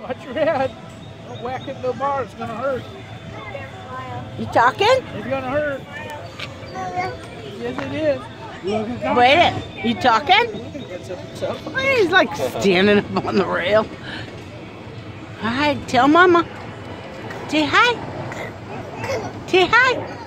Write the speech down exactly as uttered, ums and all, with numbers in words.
Watch your head. Don't whack into the bar. It's going to hurt. You talking? It's going to hurt. Yes, it is. Wait it. You talking? He's like standing up on the rail. All right, tell Mama. Say hi. Say hi.